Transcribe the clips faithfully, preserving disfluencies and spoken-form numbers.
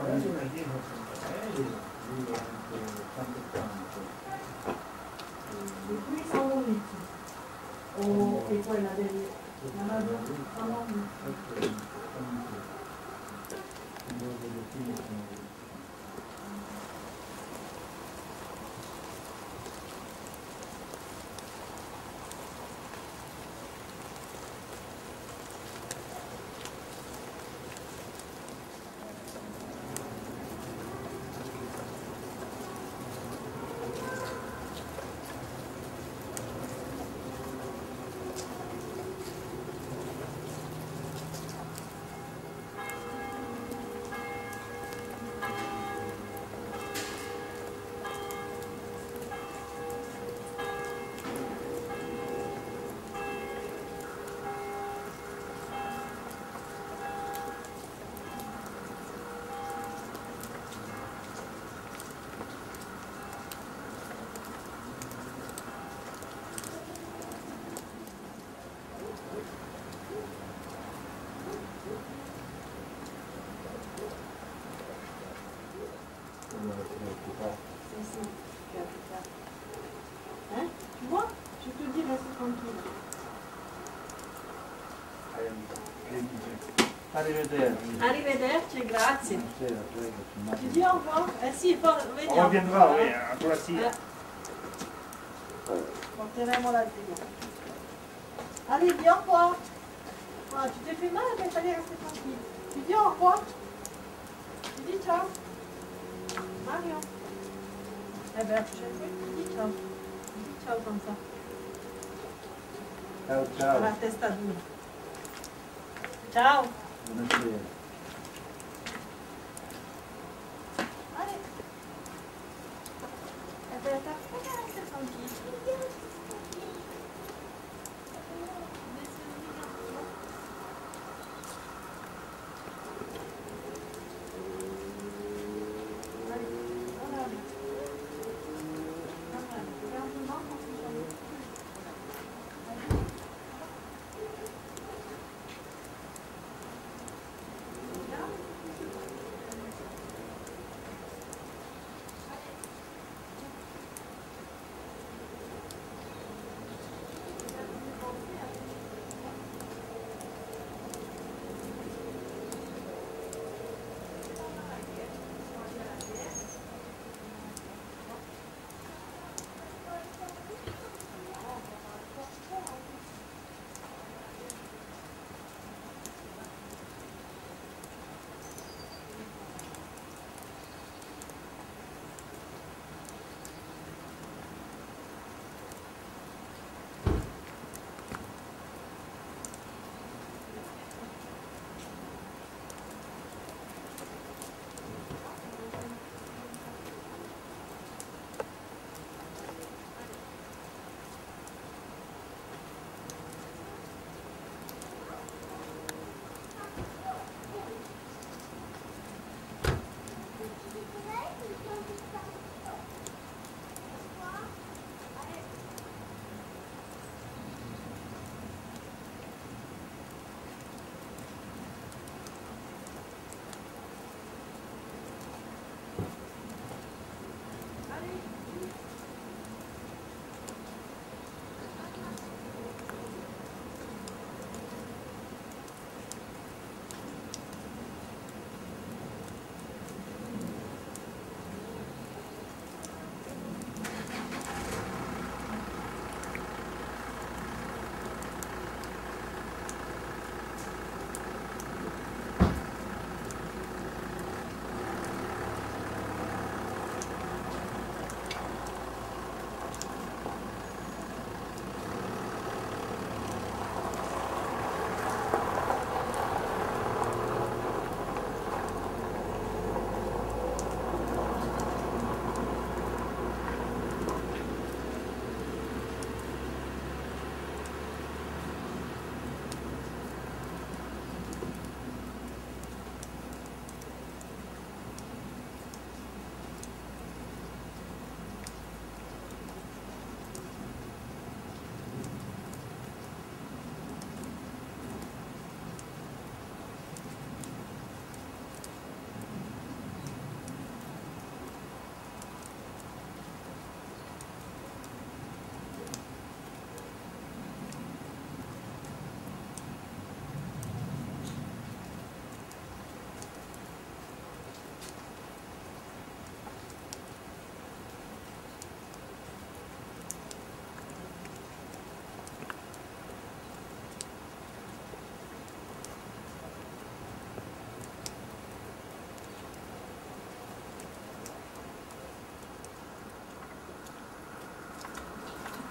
E qui sono uniti. O è quella del... la maggior... sono uniti. Hein? Tu vois? Je te dis, reste tranquille. Arrivederci. Arrivederci, grazie. Buonasera, prego. Tu dis au revoir? Eh sì, poi vediamo. On reviendra, oui, ancora sì. Eh. Porteremo la zia. Allez, dis au revoir. Ah, tu t'es fait mal, mais il fallait rester tranquille. Tu dis au revoir? Tu dis ciao? Mario? Eh ben, tu dis ciao. Tu dis ciao comme ça. Ciao, ciao. La testa dura. Ciao. Buonasera. Allez. Eh ben, t'as pas rester tranquille.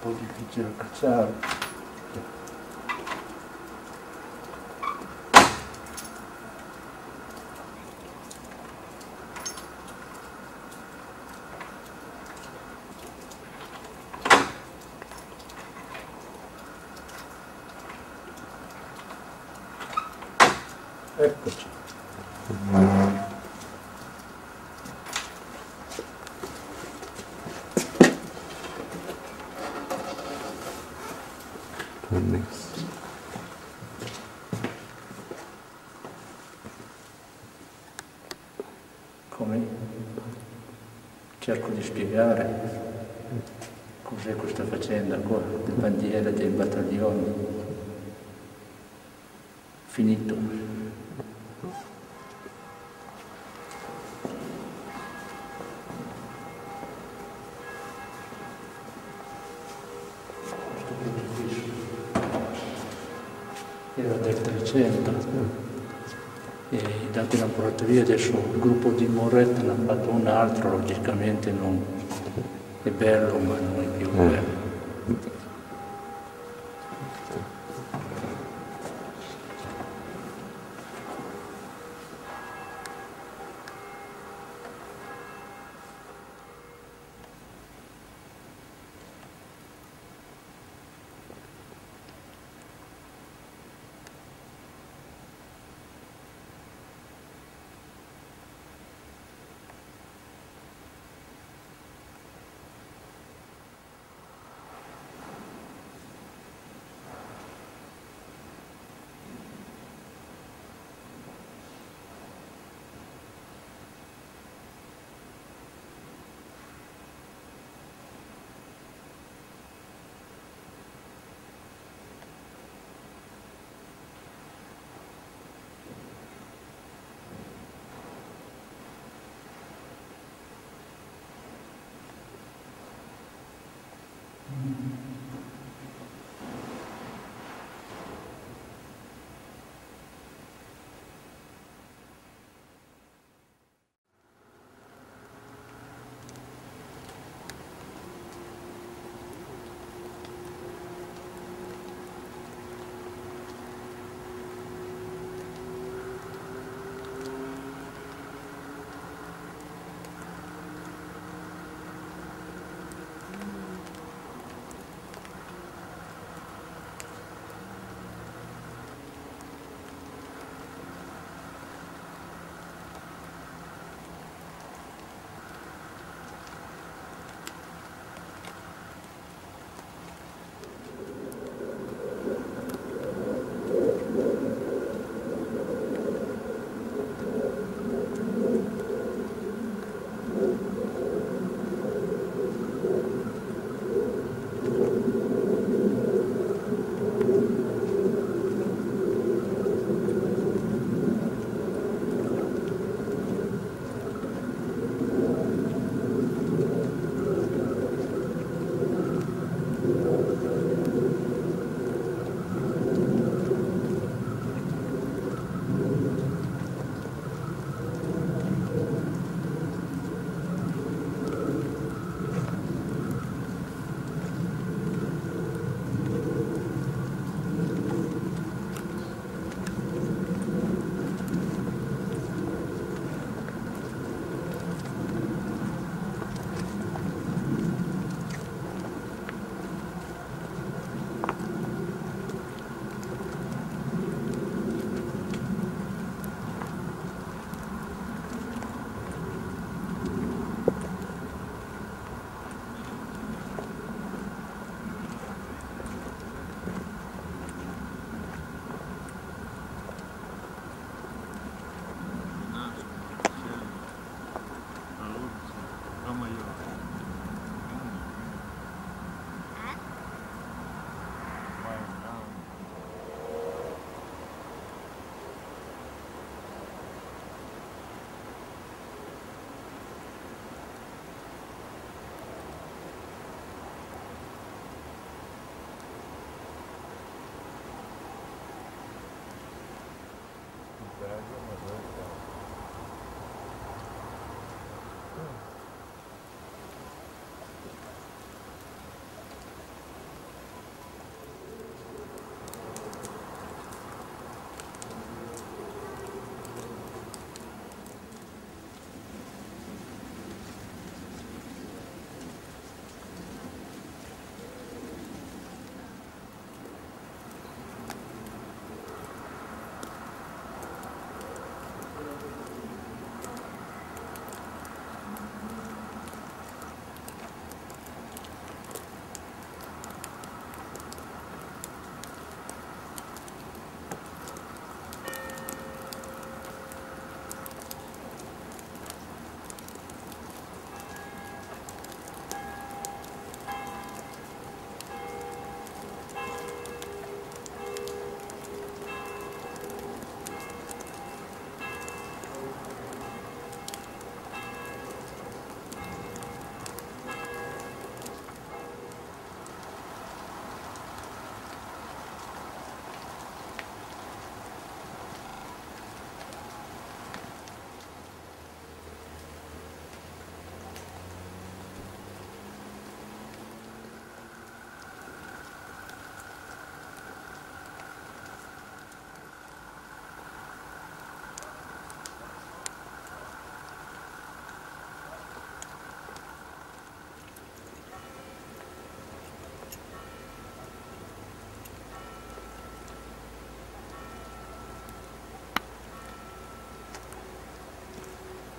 po' difficile da cacciare. Eccoci. Come cerco di spiegare cos'è questa faccenda qua, le bandiere dei battaglioni. Finito. Era del trecento e i dati in laboratorio adesso il gruppo di Moret ne ha fatto un altro, logicamente non è bello ma non è più bello.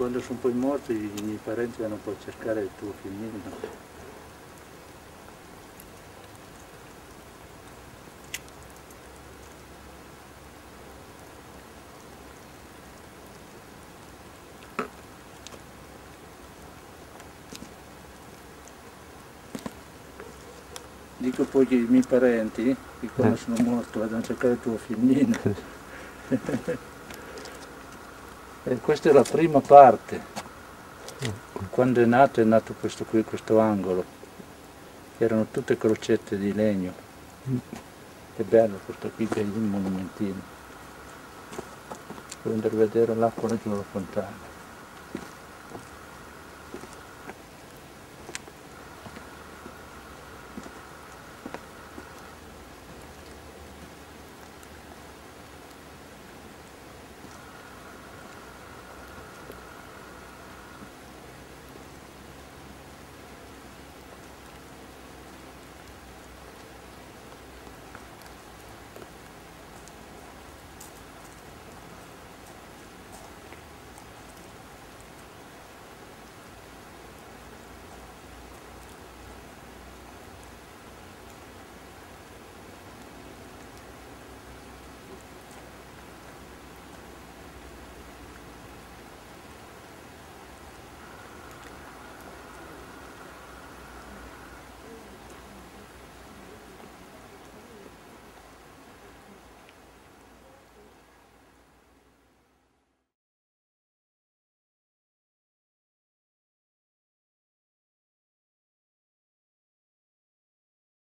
quando sono poi morti i miei parenti vanno poi a cercare il tuo figlino. Dico poi che i miei parenti, che quando sono morto vanno a cercare il tuo figlino. E questa è la prima parte. Quando è nato è nato questo qui, questo angolo. Erano tutte crocette di legno. È bello questo qui che è il monumentino. Devo andare a vedere l'acqua laggiù alla fontana.